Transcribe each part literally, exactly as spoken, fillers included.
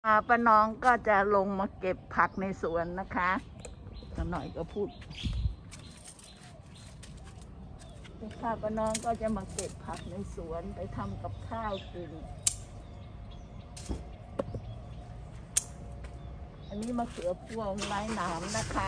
ป้าน้องก็จะลงมาเก็บผักในสวนนะคะป้าหน่อยก็พูดค่ะป้าน้องก็จะมาเก็บผักในสวนไปทำกับข้าวกินอันนี้มะเขือพวงไร้หนามนะคะ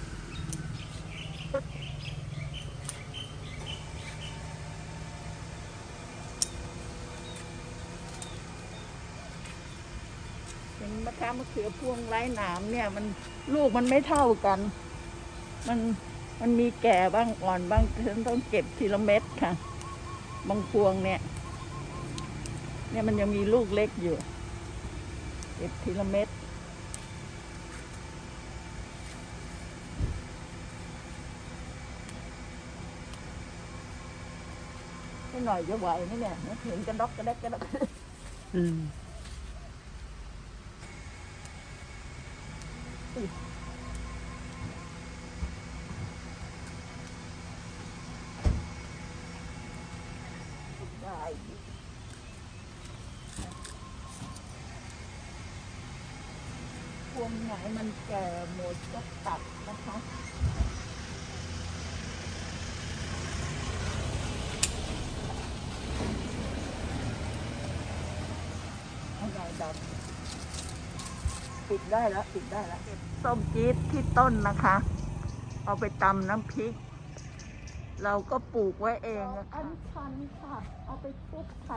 เห็นไหมคะมะเขือพวงไร้หนามเนี่ยมันลูกมันไม่เท่ากันมันมันมีแก่บ้างอ่อนบ้างฉันต้องเก็บทีละเม็ดค่ะบางพวงเนี่ยเนี่ยมันยังมีลูกเล็กอยู่เก็บทีละเม็ดให้หน่อยจะไหวไหมเนี่ยเห็นกระดกกระแดกกระดกอืมได้พวงไหนมันแก่หมดก็ตัดนะคะเอาใหญ่ดำปิดได้แล้วปิดได้แล้วส้มจี๊ดที่ต้นนะคะเอาไปตำน้ำพริกเราก็ปลูกไว้เองอันชันค่ะเอาไปคลุกไข่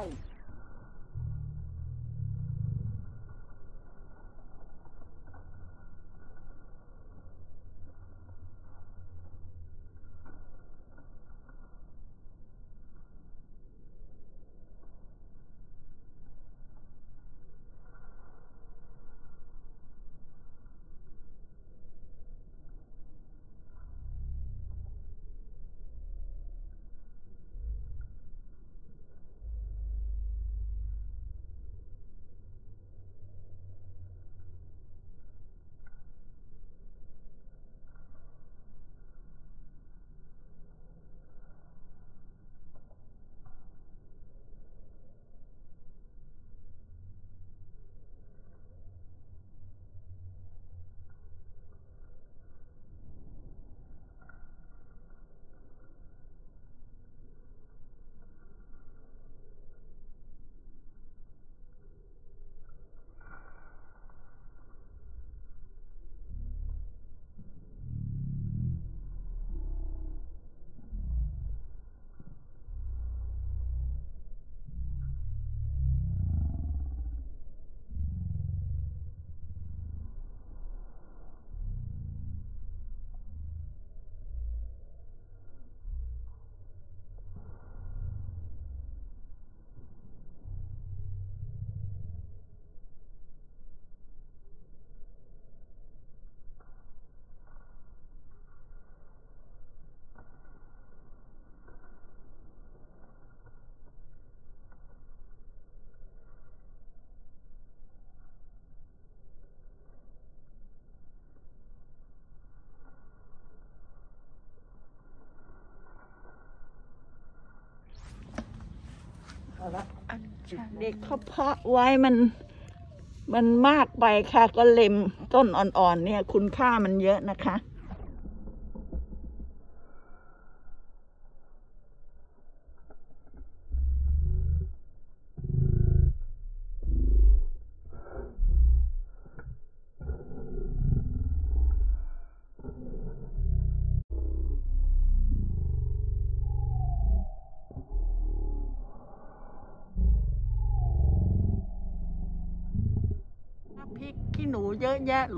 เด็กเขาเพาะไว้มันมันมากไปค่ะก็เล็มต้นอ่อนๆเนี่ยคุณค่ามันเยอะนะคะพริกขี้หนูเยอะแยะ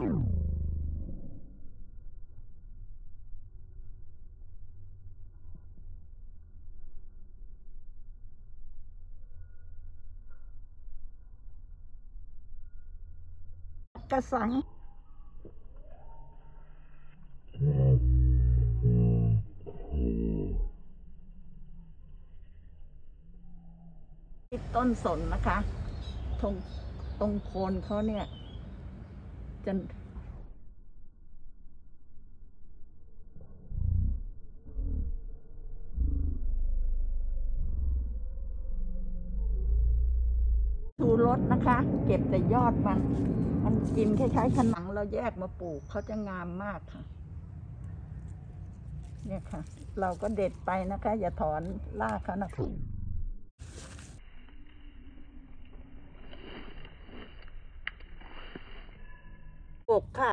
กระสังต้นสนนะคะตรงตรงโคนเขาเนี่ยจะถั่รสนะคะเก็บแต่ยอดมันมันกินคล้ายๆขนังเราแยกมาปลูกเขาจะงามมากค่ะเนี่ยค่ะเราก็เด็ดไปนะคะอย่าถอนรากเขานะปลูกค่ะ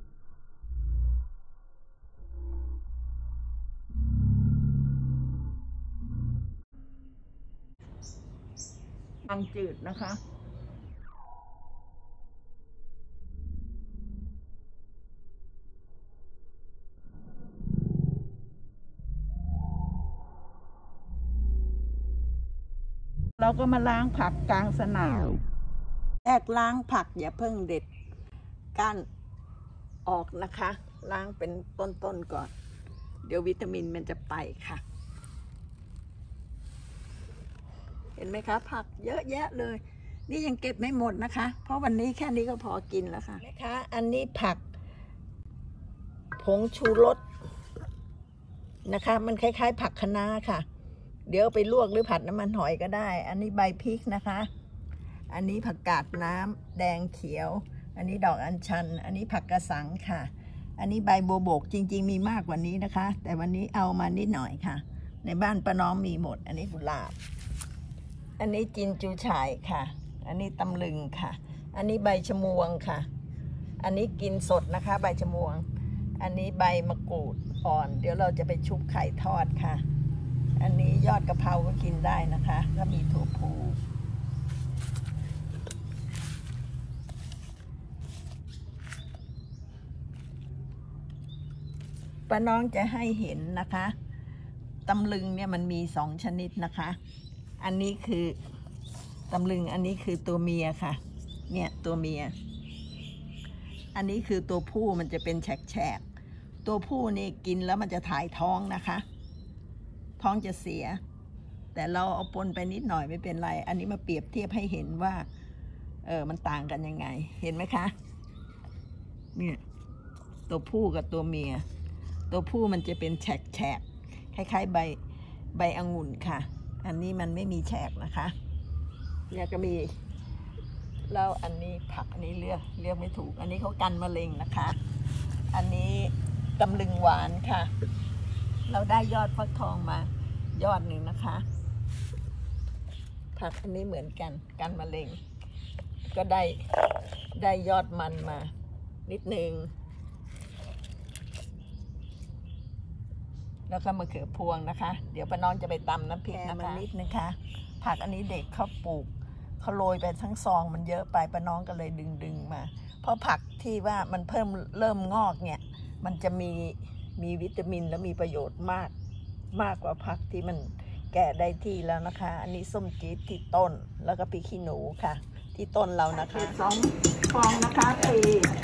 บางจืดนะคะเราก็มาล้างผักกลางสนามแรกล้างผักอย่าเพิ่งเด็ดก้านออกนะคะล้างเป็นต้นๆก่อนเดี๋ยววิตามินมันจะไปค่ะเห็นไหมคะผักเยอะแยะเลยนี่ยังเก็บไม่หมดนะคะเพราะวันนี้แค่นี้ก็พอกินแล้วค่ะนะคะอันนี้ผักผงชูรสนะคะมันคล้ายๆผักคะน้าค่ะเดี๋ยวไปลวกหรือผัดน้ำมันหอยก็ได้อันนี้ใบพริกนะคะอันนี้ผักกาดน้ำแดงเขียวอันนี้ดอกอัญชันอันนี้ผักกระสังค่ะอันนี้ใบโบโบกจริงๆมีมากกว่านี้นะคะแต่วันนี้เอามานิดหน่อยค่ะในบ้านป้าน้องมีหมดอันนี้กุหลาบอันนี้จินจูฉ่ายค่ะอันนี้ตำลึงค่ะอันนี้ใบชมวงค่ะอันนี้กินสดนะคะใบชมวงอันนี้ใบมะกรูดอ่อนเดี๋ยวเราจะไปชุบไข่ทอดค่ะอันนี้ยอดกะเพราก็กินได้นะคะก็มีถั่วพูป้าน้องจะให้เห็นนะคะตำลึงเนี่ยมันมีสองชนิดนะคะอันนี้คือตำลึงอันนี้คือตัวเมียค่ะเนี่ยตัวเมียอันนี้คือตัวผู้มันจะเป็นแฉกๆตัวผู้นี่กินแล้วมันจะถ่ายท้องนะคะท้องจะเสียแต่เราเอาปนไปนิดหน่อยไม่เป็นไรอันนี้มาเปรียบเทียบให้เห็นว่าเออมันต่างกันยังไงเห็นไหมคะเนี่ยตัวผู้กับตัวเมียตัวผู้มันจะเป็นแฉกๆคล้ายๆใบใบองุ่นค่ะอันนี้มันไม่มีแฉกนะคะเนี่ยก็มีแล้วอันนี้ผักอันนี้เลือกเลือกไม่ถูกอันนี้เขากันมะเร็งนะคะอันนี้ตำลึงหวานค่ะเราได้ยอดฟักทองมายอดหนึ่งนะคะผักอันนี้เหมือนกันกันมะเร็งก็ได้ได้ยอดมันมานิดนึงแล้วก็มะเขือพวงนะคะเดี๋ยวป้าน้องจะไปตำน้ำพริกนะคะนิดนึงค่ะผักอันนี้เด็กเขาปลูกเขาโรยไปทั้งซองมันเยอะไปป้าน้องก็เลยดึงดึงมาเพราะผักที่ว่ามันเพิ่มเริ่มงอกเนี่ยมันจะมีมีวิตามินและมีประโยชน์มากมากกว่าผักที่มันแก่ได้ที่แล้วนะคะอันนี้ส้มจี๊ดที่ต้นแล้วก็พริกขี้หนูค่ะที่ต้นเรานะคะสองฟองนะคะตี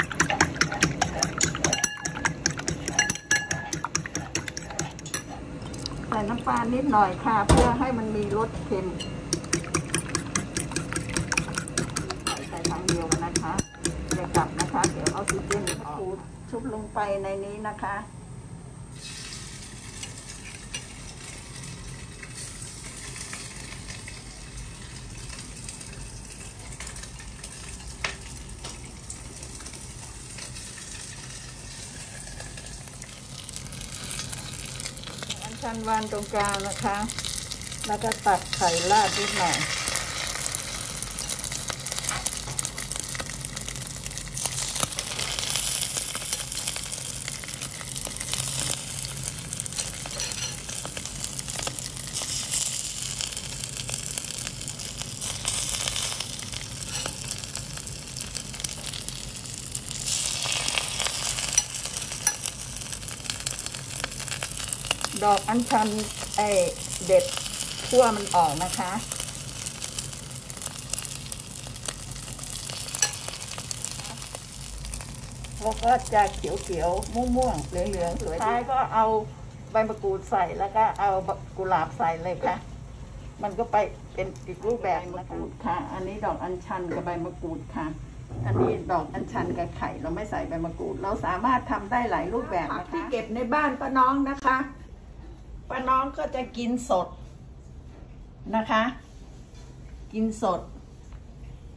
ใส่น้ำปลานิดหน่อยค่ะเพื่อให้มันมีรสเค็มใส่ทางเดียวกันนะคะอย่ากลับนะคะเดี๋ยวออกซิเจนออกชุบลงไปในนี้นะคะชั้นวางตรงกลางนะคะแล้วก็ตัดไข่ราดนิดหน่อยดอกอัญชันไอเด็ดขั้วมันออกนะคะแล้วก็จะเขียวๆม่วงๆเหลืองๆสวยท้ายก็เอาใบมะกรูดใส่แล้วก็เอากุหลาบใส่เลยค่ะมันก็ไปเป็นอีกรูปแบบมะกรูดค่ะอันนี้ดอกอัญชันกับใบมะกรูดค่ะอันนี้ดอกอัญชันกับไข่เราไม่ใส่ใบมะกรูดเราสามารถทำได้หลายรูปแบบนะคะที่เก็บในบ้านป้าน้องนะคะป้าน้องก็จะกินสดนะคะกินสด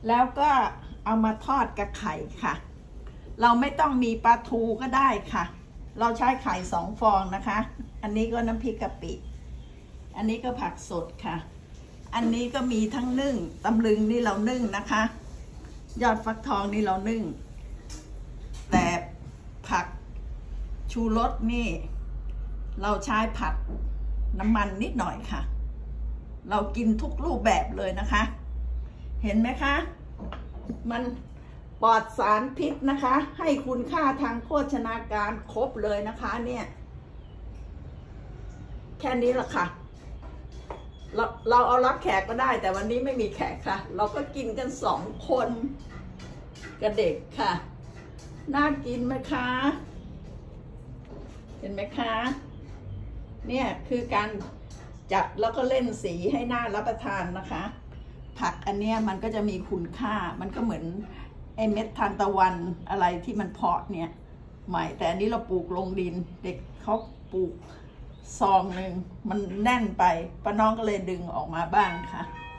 แล้วก็เอามาทอดกับไข่ค่ะเราไม่ต้องมีปลาทูก็ได้ค่ะเราใช้ไข่สองฟองนะคะอันนี้ก็น้ำพริกกะปิอันนี้ก็ผักสดค่ะอันนี้ก็มีทั้งนึ่งตำลึงนี่เรานึ่งนะคะยอดฟักทองนี่เรานึ่งแต่ผักชูรสนี่เราใช้ผัดน้ำมันนิดหน่อยค่ะเรากินทุกรูปแบบเลยนะคะเห็นไหมคะมันปลอดสารพิษนะคะให้คุณค่าทางโภชนาการครบเลยนะคะเนี่ยแค่นี้แหละค่ะเราเราเอารับแขกก็ได้แต่วันนี้ไม่มีแขกค่ะเราก็กินกันสองคนกับเด็กค่ะน่ากินไหมคะเห็นไหมคะเนี่ยคือการจัดแล้วก็เล่นสีให้น่ารับประทานนะคะผักอันเนี้ยมันก็จะมีคุณค่ามันก็เหมือนไอ้เม็ดทานตะวันอะไรที่มันเพาะเนี่ยใหม่แต่อันนี้เราปลูกลงดินเด็กเขาปลูกซองหนึ่งมันแน่นไปป้าน้องก็เลยดึงออกมาบ้างค่ะ